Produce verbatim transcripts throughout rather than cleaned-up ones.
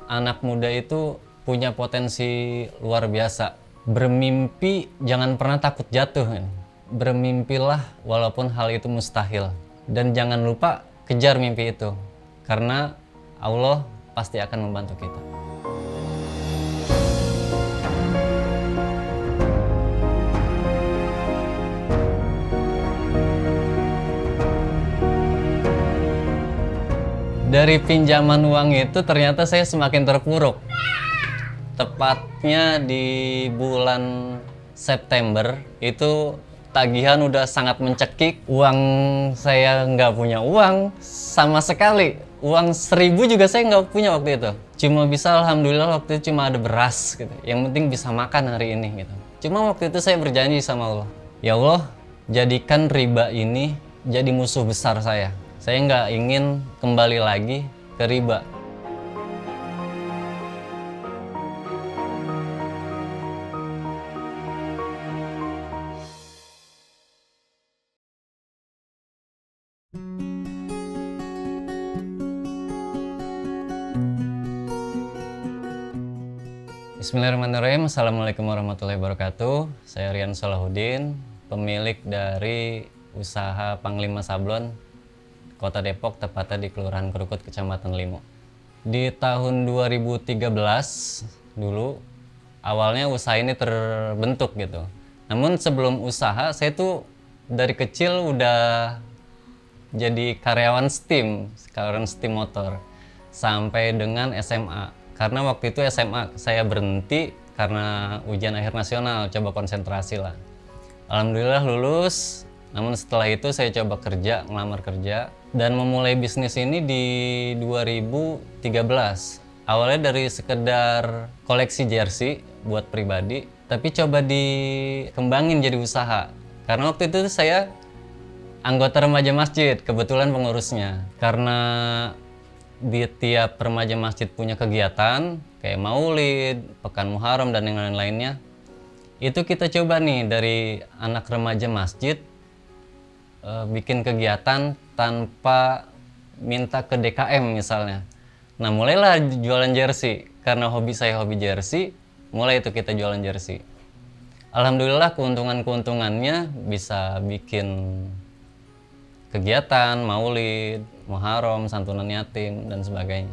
anak muda itu punya potensi luar biasa. Bermimpi jangan pernah takut jatuh. Kan? Bermimpilah walaupun hal itu mustahil. Dan jangan lupa kejar mimpi itu. Karena Allah pasti akan membantu kita. Dari pinjaman uang itu ternyata saya semakin terpuruk. Tepatnya di bulan September itu tagihan udah sangat mencekik. Uang saya nggak punya uang sama sekali. Uang seribu juga saya nggak punya waktu itu. Cuma bisa alhamdulillah waktu itu cuma ada beras gitu. Yang penting bisa makan hari ini gitu. Cuma waktu itu saya berjanji sama Allah. Ya Allah, jadikan riba ini jadi musuh besar saya. Saya nggak ingin kembali lagi ke riba. Bismillahirrahmanirrahim. Assalamualaikum warahmatullahi wabarakatuh. Saya Rian Salahuddin, pemilik dari usaha Panglima Sablon Kota Depok, tepatnya di Kelurahan Krukut, Kecamatan Limo. Di tahun dua ribu tiga belas dulu, awalnya usaha ini terbentuk gitu. Namun sebelum usaha, saya tuh dari kecil udah jadi karyawan steam, karyawan steam motor. Sampai dengan S M A. Karena waktu itu S M A saya berhenti karena ujian akhir nasional, coba konsentrasi lah. Alhamdulillah lulus. Namun setelah itu saya coba kerja, ngelamar kerja, dan memulai bisnis ini di dua ribu tiga belas. Awalnya dari sekedar koleksi jersey buat pribadi, tapi coba dikembangin jadi usaha. Karena waktu itu saya anggota remaja masjid, kebetulan pengurusnya. Karena di tiap remaja masjid punya kegiatan, kayak maulid, pekan Muharram, dan yang lain-lainnya. Itu kita coba nih dari anak remaja masjid, bikin kegiatan tanpa minta ke D K M misalnya. Nah mulailah jualan jersey. Karena hobi saya hobi jersey, mulai itu kita jualan jersey. Alhamdulillah keuntungan-keuntungannya bisa bikin kegiatan, maulid, muharram, santunan yatim, dan sebagainya.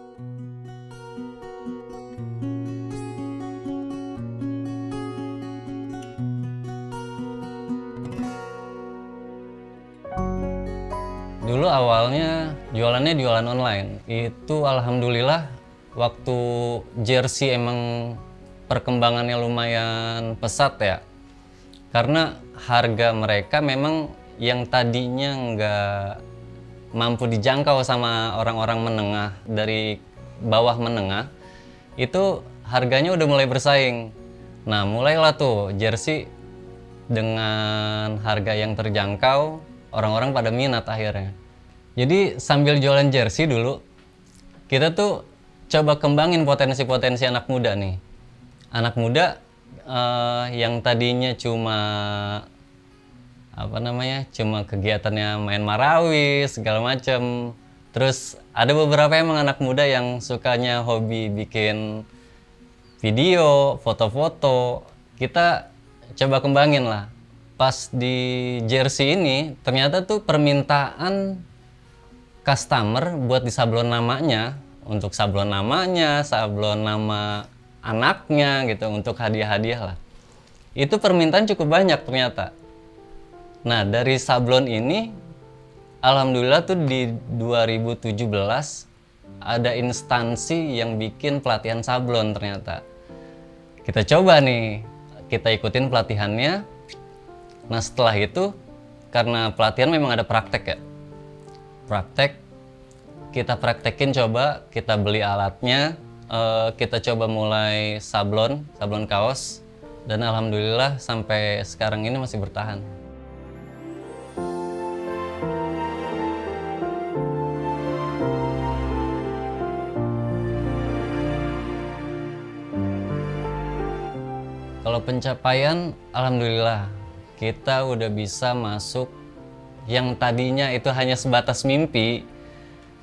Dulu awalnya jualannya jualan online. Itu alhamdulillah waktu jersey emang perkembangannya lumayan pesat ya. Karena harga mereka memang yang tadinya nggak mampu dijangkau sama orang-orang menengah, dari bawah menengah, itu harganya udah mulai bersaing. Nah mulailah tuh jersey dengan harga yang terjangkau, orang-orang pada minat akhirnya. Jadi sambil jualan jersey dulu, kita tuh coba kembangin potensi-potensi anak muda nih. Anak muda eh, yang tadinya cuma apa namanya, cuma kegiatannya main marawis segala macam. Terus ada beberapa emang anak muda yang sukanya hobi bikin video, foto-foto. Kita coba kembangin lah. Pas di jersey ini ternyata tuh permintaan customer buat di sablon namanya, untuk sablon namanya, sablon nama anaknya gitu, untuk hadiah-hadiah lah. Itu permintaan cukup banyak ternyata. Nah dari sablon ini alhamdulillah tuh di dua ribu tujuh belas ada instansi yang bikin pelatihan sablon ternyata. Kita coba nih, kita ikutin pelatihannya. Nah setelah itu, karena pelatihan memang ada praktek ya, praktek, kita praktekin coba, kita beli alatnya, eh, kita coba mulai sablon, sablon kaos, dan alhamdulillah sampai sekarang ini masih bertahan. Kalau pencapaian, alhamdulillah kita udah bisa masuk yang tadinya itu hanya sebatas mimpi,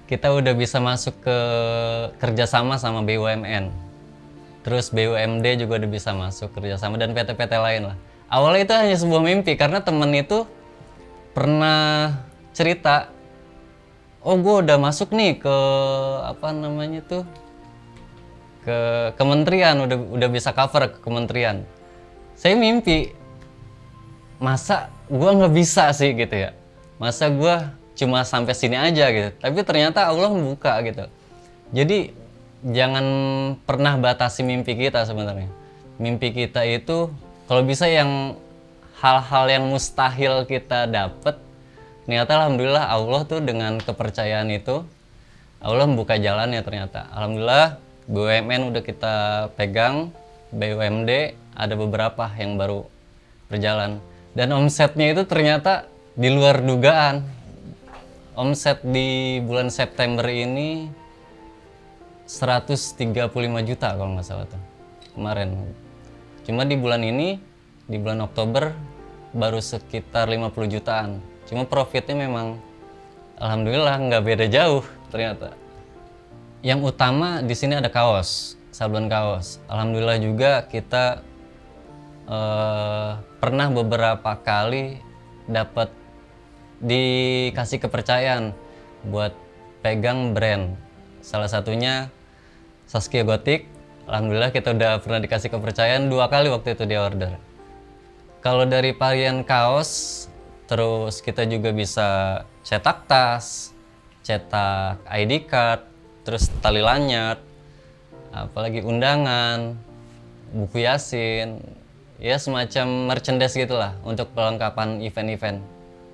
kita udah bisa masuk ke kerjasama sama B U M N. Terus B U M D juga udah bisa masuk kerjasama dan P T P T lain lah. Awalnya itu hanya sebuah mimpi karena temen itu pernah cerita, oh gue udah masuk nih ke apa namanya tuh ke kementerian, udah udah bisa cover ke kementerian. Saya mimpi, masa gue nggak bisa sih gitu ya, masa gue cuma sampai sini aja gitu. Tapi ternyata Allah membuka gitu. Jadi jangan pernah batasi mimpi kita sebenarnya. Mimpi kita itu kalau bisa yang hal-hal yang mustahil kita dapat, ternyata alhamdulillah Allah tuh dengan kepercayaan itu Allah membuka jalan ya ternyata. Alhamdulillah B U M N udah kita pegang, B U M D ada beberapa yang baru berjalan. Dan omsetnya itu ternyata di luar dugaan. Omset di bulan September ini seratus tiga puluh lima juta kalau nggak salah tuh kemarin. Cuma di bulan ini, di bulan Oktober baru sekitar lima puluh jutaan. Cuma profitnya memang alhamdulillah nggak beda jauh ternyata. Yang utama di sini ada kaos, sablon kaos. Alhamdulillah juga kita eh, pernah beberapa kali dapat dikasih kepercayaan buat pegang brand. Salah satunya Saskia Gotik. Alhamdulillah kita udah pernah dikasih kepercayaan dua kali waktu itu di order. Kalau dari varian kaos, terus kita juga bisa cetak tas, cetak I D card, terus tali lanyard, apalagi undangan, buku yasin, ya semacam merchandise gitulah untuk perlengkapan event-event.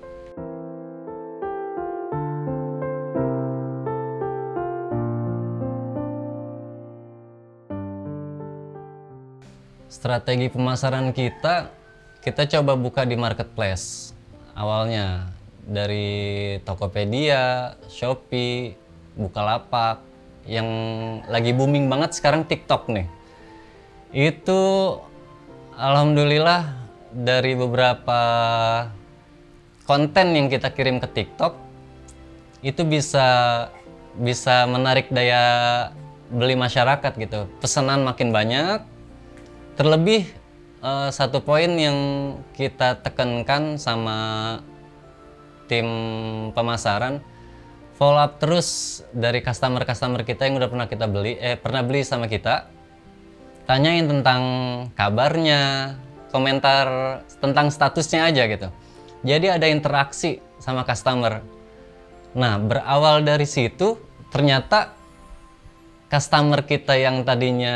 Strategi pemasaran kita, kita coba buka di marketplace. Awalnya dari Tokopedia, Shopee, Bukalapak, yang lagi booming banget sekarang TikTok nih. Itu alhamdulillah dari beberapa konten yang kita kirim ke TikTok itu bisa bisa menarik daya beli masyarakat gitu. Pesanan makin banyak. Terlebih uh, satu poin yang kita tekankan sama tim pemasaran, follow up terus dari customer-customer kita yang udah pernah kita beli, eh pernah beli sama kita. Tanyain tentang kabarnya, komentar tentang statusnya aja gitu. Jadi ada interaksi sama customer. Nah, berawal dari situ ternyata customer kita yang tadinya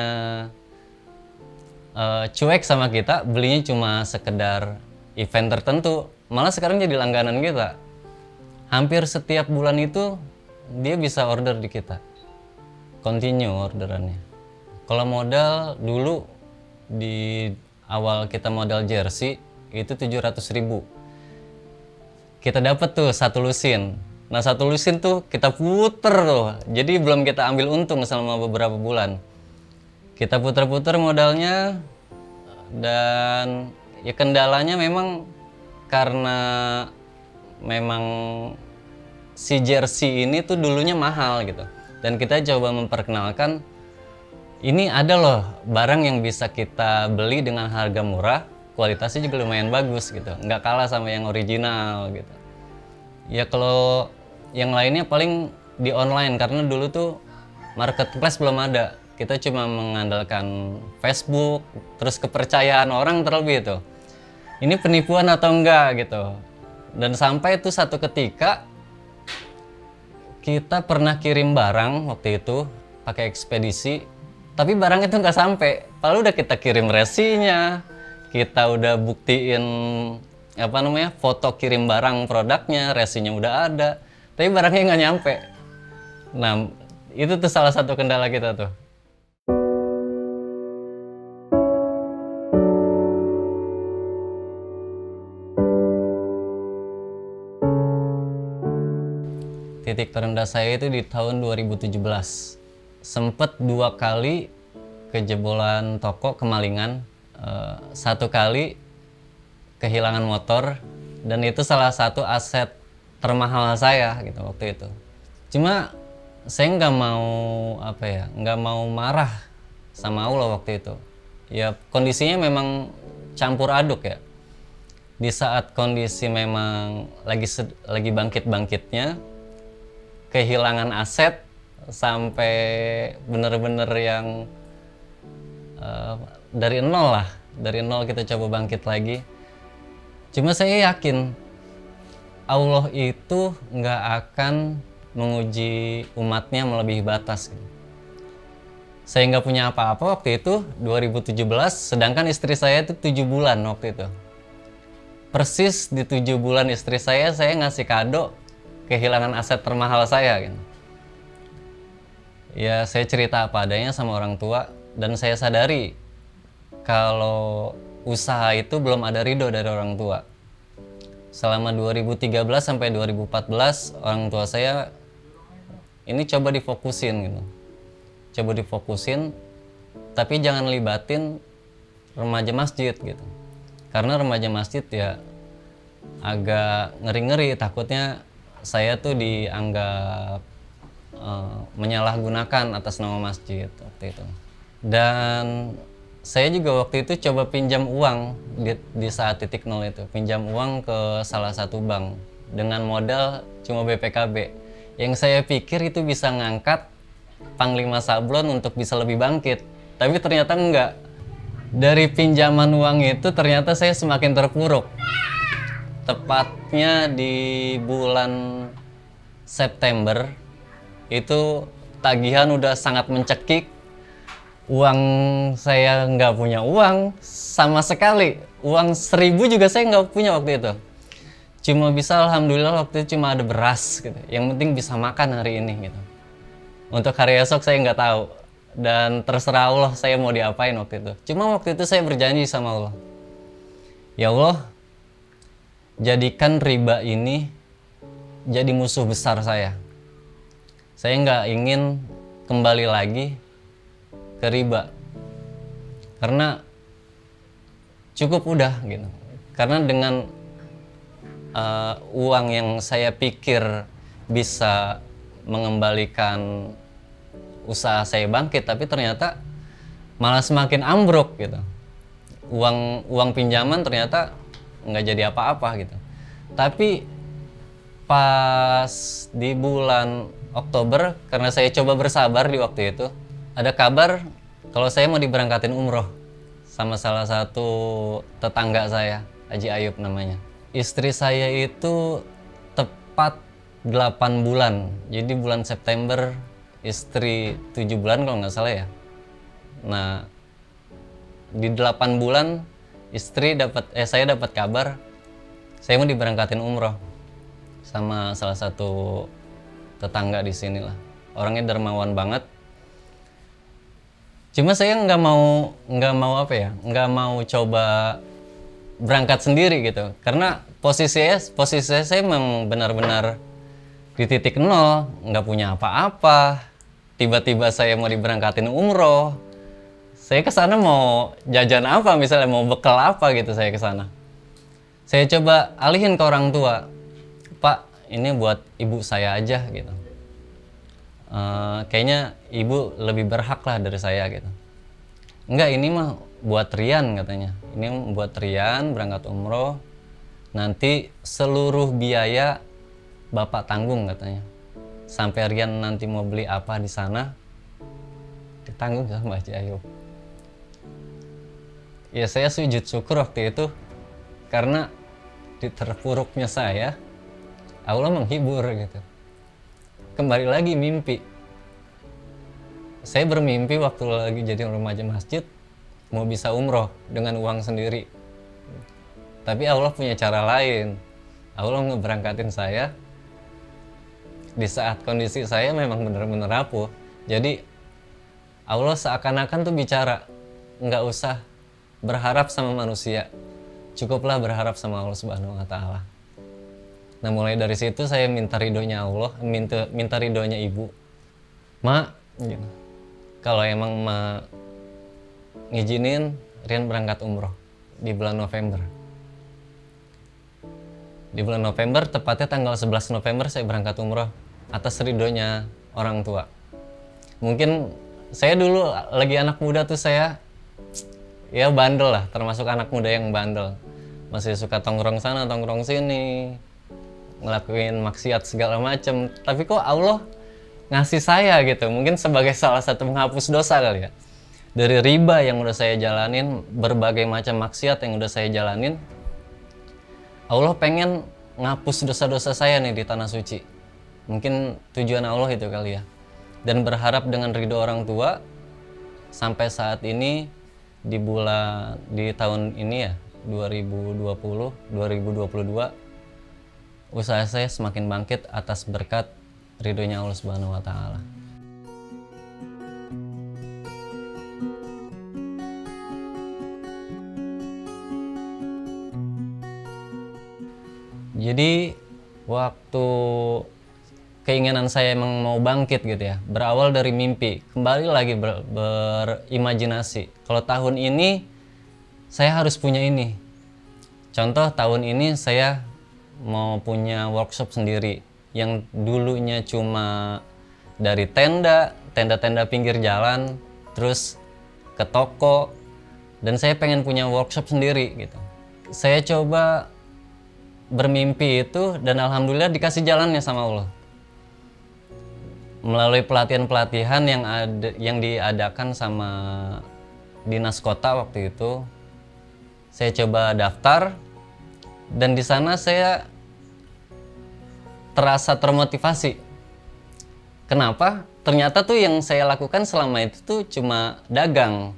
Uh, cuek sama kita, belinya cuma sekedar event tertentu, malah sekarang jadi langganan kita. Hampir setiap bulan itu dia bisa order di kita, continue orderannya. Kalau modal dulu di awal kita modal jersey itu tujuh ratus ribu, kita dapat tuh satu lusin. Nah satu lusin tuh kita puter tuh, jadi belum kita ambil untung selama beberapa bulan. Kita putar-putar modalnya, dan ya kendalanya memang karena memang si jersey ini tuh dulunya mahal gitu. Dan kita coba memperkenalkan, ini ada loh barang yang bisa kita beli dengan harga murah, kualitasnya juga lumayan bagus gitu, nggak kalah sama yang original gitu. Ya kalau yang lainnya paling di online, karena dulu tuh marketplace belum ada. Kita cuma mengandalkan Facebook, terus kepercayaan orang terlebih itu. Ini penipuan atau enggak gitu. Dan sampai itu satu ketika kita pernah kirim barang waktu itu pakai ekspedisi, tapi barang itu nggak sampai. Padahal udah kita kirim resinya, kita udah buktiin apa namanya foto kirim barang produknya, resinya udah ada, tapi barangnya nggak nyampe. Nah itu tuh salah satu kendala kita tuh. Titik terendah saya itu di tahun dua ribu tujuh belas. Sempet dua kali kejebolan toko, kemalingan. Uh, satu kali kehilangan motor, dan itu salah satu aset termahal saya gitu waktu itu. Cuma saya nggak mau apa ya, nggak mau marah sama Allah waktu itu. Ya kondisinya memang campur aduk ya. Di saat kondisi memang lagi lagi bangkit-bangkitnya, kehilangan aset sampai bener-bener yang uh, dari nol lah, dari nol kita coba bangkit lagi. Cuma saya yakin Allah itu nggak akan menguji umatnya melebihi batas. Saya nggak punya apa-apa waktu itu dua ribu tujuh belas, sedangkan istri saya itu tujuh bulan waktu itu. Persis di tujuh bulan istri saya, saya ngasih kado kehilangan aset termahal saya. Gitu. Ya saya cerita apa adanya sama orang tua, dan saya sadari kalau usaha itu belum ada ridho dari orang tua. Selama dua ribu tiga belas sampai dua ribu empat belas, orang tua saya ini coba difokusin gitu. Coba difokusin, tapi jangan libatin remaja masjid gitu. Karena remaja masjid ya agak ngeri-ngeri, takutnya saya tuh dianggap uh, menyalahgunakan atas nama masjid waktu itu. Dan saya juga waktu itu coba pinjam uang di, di saat titik nol itu, pinjam uang ke salah satu bank dengan modal cuma B P K B. Yang saya pikir itu bisa ngangkat Panglima Sablon untuk bisa lebih bangkit, tapi ternyata enggak. Dari pinjaman uang itu ternyata saya semakin terpuruk. Tepatnya di bulan September itu tagihan udah sangat mencekik. Uang saya nggak punya uang sama sekali. Uang seribu juga saya nggak punya waktu itu. Cuma bisa, alhamdulillah waktu itu cuma ada beras gitu. Yang penting bisa makan hari ini gitu. Untuk hari esok saya nggak tahu. Dan terserah Allah saya mau diapain waktu itu. Cuma waktu itu saya berjanji sama Allah, ya Allah, jadikan riba ini jadi musuh besar saya. Saya nggak ingin kembali lagi ke riba, karena cukup udah gitu. Karena dengan uh, uang yang saya pikir bisa mengembalikan usaha saya bangkit, tapi ternyata malah semakin ambruk gitu. Uang uang pinjaman ternyata nggak jadi apa-apa gitu. Tapi pas di bulan Oktober, karena saya coba bersabar di waktu itu, ada kabar kalau saya mau diberangkatin umroh sama salah satu tetangga saya, Haji Ayub namanya. Istri saya itu tepat delapan bulan, jadi bulan September, istri tujuh bulan kalau nggak salah ya. Nah, di delapan bulan istri dapat eh saya dapat kabar saya mau diberangkatin umroh sama salah satu tetangga di sini lah. Orangnya dermawan banget. Cuma saya nggak mau nggak mau apa ya, nggak mau coba berangkat sendiri gitu. Karena posisi saya posisi saya memang benar-benar di titik nol, nggak punya apa-apa. Tiba-tiba saya mau diberangkatin umroh, saya ke sana mau jajan apa, misalnya mau bekal apa gitu saya ke sana. Saya coba alihin ke orang tua, Pak, ini buat ibu saya aja gitu. Uh, kayaknya ibu lebih berhak lah dari saya gitu. Enggak, ini mah buat Rian katanya. Ini buat Rian berangkat umroh, nanti seluruh biaya Bapak tanggung katanya. Sampai Rian nanti mau beli apa di sana ditanggung sama Haji Ayub. Ya saya sujud syukur waktu itu, karena di terpuruknya saya Allah menghibur gitu. Kembali lagi mimpi. Saya bermimpi waktu lagi jadi remaja masjid mau bisa umroh dengan uang sendiri. Tapi Allah punya cara lain. Allah ngeberangkatin saya di saat kondisi saya memang benar-benar rapuh. Jadi Allah seakan-akan tuh bicara, nggak usah berharap sama manusia, cukuplah berharap sama Allah Subhanahu Wa Taala. Nah mulai dari situ saya minta ridhonya Allah, minta minta ridhonya ibu. Ma, gitu. Kalau emang ma ngizinin Rian berangkat umroh di bulan November. Di bulan November, tepatnya tanggal sebelas November saya berangkat umroh. atas ridhonya orang tua. Mungkin saya dulu lagi anak muda tuh saya ya bandel lah, termasuk anak muda yang bandel. Masih suka tongkrong sana, tongkrong sini, ngelakuin maksiat segala macam. Tapi kok Allah ngasih saya gitu, mungkin sebagai salah satu penghapus dosa kali ya. Dari riba yang udah saya jalanin, berbagai macam maksiat yang udah saya jalanin, Allah pengen ngapus dosa-dosa saya nih di tanah suci. Mungkin tujuan Allah itu kali ya. Dan berharap dengan ridho orang tua, sampai saat ini di bulan di tahun ini ya dua ribu dua puluh dua ribu dua puluh dua, usaha saya semakin bangkit atas berkat ridhonya Allah Subhanahu wa taala. Jadi waktu keinginan saya emang mau bangkit gitu ya, berawal dari mimpi, kembali lagi ber, berimajinasi. Kalau tahun ini saya harus punya ini. Contoh tahun ini saya mau punya workshop sendiri yang dulunya cuma dari tenda, tenda-tenda pinggir jalan, terus ke toko, dan saya pengen punya workshop sendiri gitu. Saya coba bermimpi itu dan alhamdulillah dikasih jalannya sama Allah. Melalui pelatihan-pelatihan yang ada yang diadakan sama dinas kota waktu itu, saya coba daftar dan di sana saya terasa termotivasi. Kenapa? Ternyata tuh yang saya lakukan selama itu tuh cuma dagang.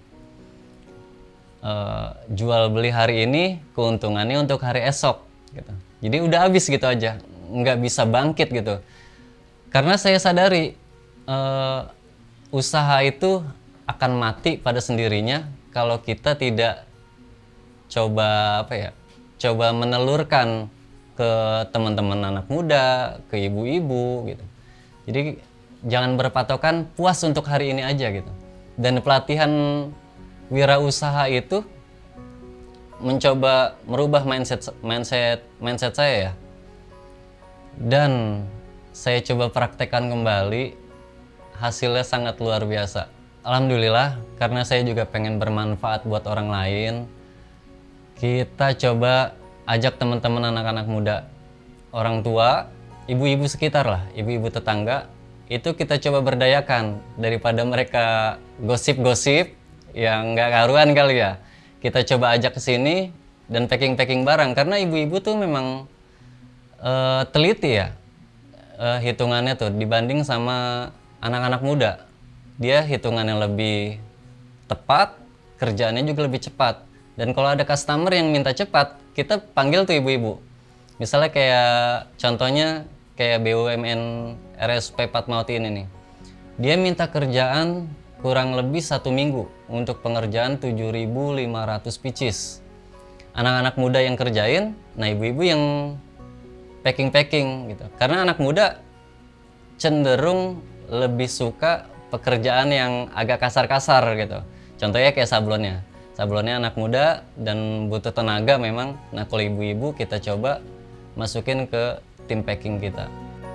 Uh, jual beli hari ini, keuntungannya untuk hari esok gitu. Jadi udah habis gitu aja, nggak bisa bangkit gitu. Karena saya sadari uh, usaha itu akan mati pada sendirinya kalau kita tidak coba apa ya, coba menelurkan ke teman-teman anak muda, ke ibu-ibu gitu. Jadi jangan berpatokan puas untuk hari ini aja gitu. Dan pelatihan wirausaha itu mencoba merubah mindset mindset mindset saya ya. Dan saya coba praktekkan kembali, hasilnya sangat luar biasa. Alhamdulillah, karena saya juga pengen bermanfaat buat orang lain, kita coba ajak teman-teman anak-anak muda, orang tua, ibu-ibu sekitar lah, ibu-ibu tetangga, itu kita coba berdayakan daripada mereka gosip-gosip yang nggak karuan kali ya. Kita coba ajak ke sini dan packing-packing barang, karena ibu-ibu tuh memang uh, teliti ya uh, hitungannya tuh dibanding sama anak-anak muda. Dia hitungannya lebih tepat, kerjaannya juga lebih cepat. Dan kalau ada customer yang minta cepat, kita panggil tuh ibu-ibu. Misalnya kayak contohnya kayak B U M N R S P Fatmawati ini nih. Dia minta kerjaan kurang lebih satu minggu untuk pengerjaan tujuh ribu lima ratus pieces. Anak-anak muda yang kerjain, nah ibu-ibu yang packing-packing gitu. Karena anak muda cenderung lebih suka pekerjaan yang agak kasar-kasar gitu. Contohnya kayak sablonnya. Sablonnya anak muda dan butuh tenaga memang. Nah kalau ibu-ibu kita coba masukin ke tim packing kita.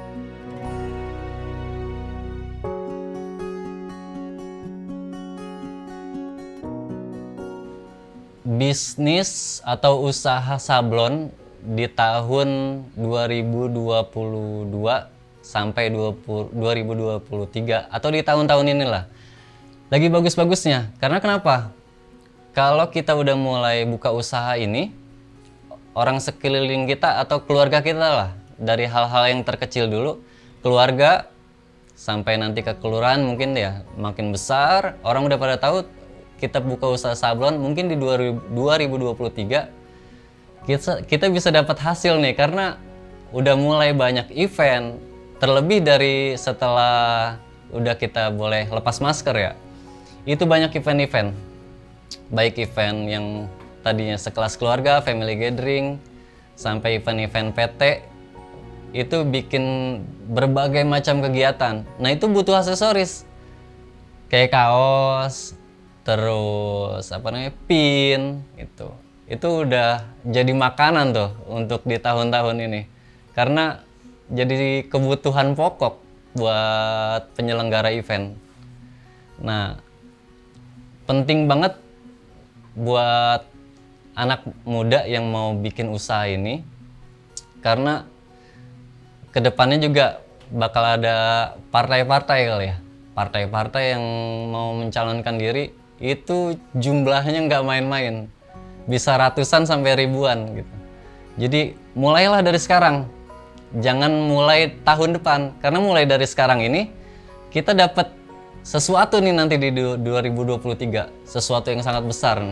Bisnis atau usaha sablon di tahun dua ribu dua puluh dua sampai dua ribu dua puluh tiga atau di tahun-tahun inilah lagi bagus-bagusnya. Karena kenapa? Kalau kita udah mulai buka usaha ini, orang sekeliling kita atau keluarga kita lah, dari hal-hal yang terkecil dulu, keluarga sampai nanti ke kelurahan mungkin ya makin besar, orang udah pada tahu kita buka usaha sablon. Mungkin di dua ribu dua puluh tiga kita, kita bisa dapat hasil nih karena udah mulai banyak event, terlebih dari setelah udah kita boleh lepas masker ya, itu banyak event-event, baik event yang tadinya sekelas keluarga, family gathering, sampai event-event P T, itu bikin berbagai macam kegiatan. Nah itu butuh aksesoris kayak kaos, terus apa namanya pin, itu itu udah jadi makanan tuh untuk di tahun-tahun ini, karena jadi kebutuhan pokok buat penyelenggara event. Nah, penting banget buat anak muda yang mau bikin usaha ini, karena kedepannya juga bakal ada partai-partai kali ya. Partai-partai yang mau mencalonkan diri itu jumlahnya nggak main-main, bisa ratusan sampai ribuan gitu. Jadi mulailah dari sekarang, jangan mulai tahun depan, karena mulai dari sekarang ini kita dapat sesuatu nih nanti di dua ribu dua puluh tiga, sesuatu yang sangat besar.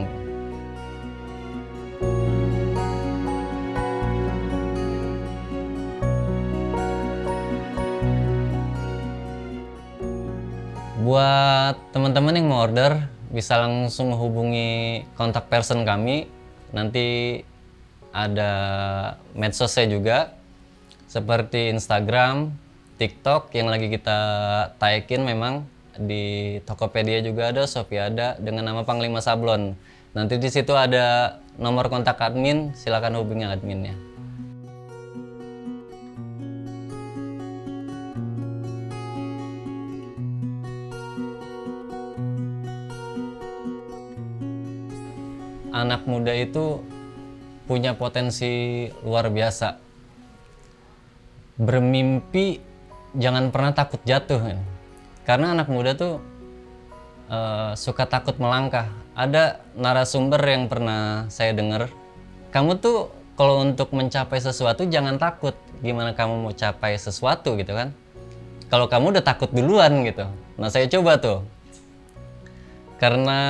Buat teman-teman yang mau order, bisa langsung hubungi kontak person kami. Nanti ada medsosnya juga, seperti Instagram, TikTok yang lagi kita taikin memang. Di Tokopedia juga ada, Shopee ada, dengan nama Panglima Sablon. Nanti di situ ada nomor kontak admin, silakan hubungi adminnya. Anak muda itu punya potensi luar biasa. Bermimpi, jangan pernah takut jatuh. Ya. Karena anak muda tuh uh, suka takut melangkah. Ada narasumber yang pernah saya dengar, kamu tuh kalau untuk mencapai sesuatu jangan takut. Gimana kamu mau capai sesuatu gitu kan? Kalau kamu udah takut duluan gitu. Nah saya coba tuh. Karena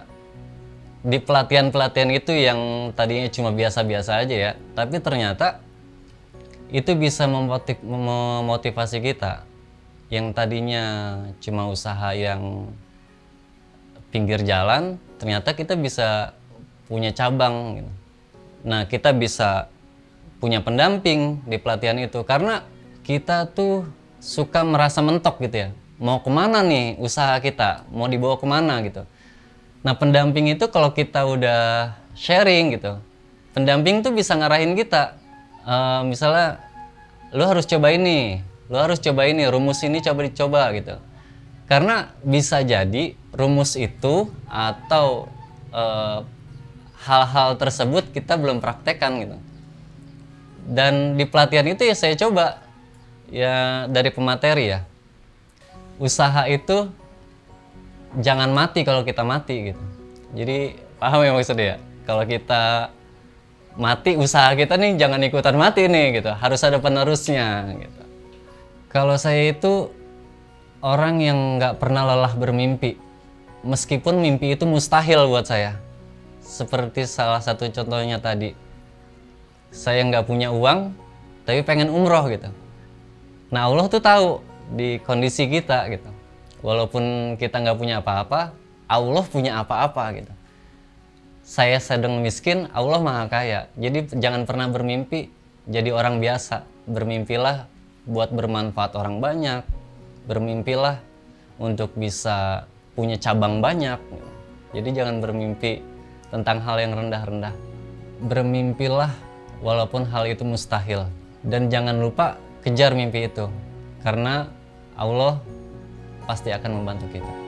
di pelatihan-pelatihan itu yang tadinya cuma biasa-biasa aja ya, tapi ternyata itu bisa memotiv memotivasi kita yang tadinya cuma usaha yang pinggir jalan, ternyata kita bisa punya cabang gitu. Nah kita bisa punya pendamping di pelatihan itu, karena kita tuh suka merasa mentok gitu ya, mau kemana nih usaha kita, mau dibawa kemana gitu. Nah pendamping itu kalau kita udah sharing gitu, pendamping tuh bisa ngarahin kita. Uh, misalnya, lo harus coba ini, lo harus coba ini, rumus ini coba dicoba gitu. Karena bisa jadi rumus itu atau hal-hal uh, tersebut kita belum praktekkan gitu. Dan di pelatihan itu ya saya coba, ya dari pemateri ya, usaha itu jangan mati kalau kita mati gitu. Jadi paham ya maksudnya ya? Kalau kita mati, usaha kita nih jangan ikutan mati nih gitu. Harus ada penerusnya gitu. Kalau saya itu orang yang nggak pernah lelah bermimpi. Meskipun mimpi itu mustahil buat saya. Seperti salah satu contohnya tadi. Saya nggak punya uang, tapi pengen umroh gitu. Nah Allah tuh tahu di kondisi kita gitu. Walaupun kita nggak punya apa-apa, Allah punya apa-apa gitu. Saya sedang miskin, Allah maha kaya. Jadi jangan pernah bermimpi jadi orang biasa. Bermimpilah buat bermanfaat orang banyak. Bermimpilah untuk bisa punya cabang banyak. Jadi jangan bermimpi tentang hal yang rendah-rendah. Bermimpilah walaupun hal itu mustahil. Dan jangan lupa kejar mimpi itu. Karena Allah pasti akan membantu kita.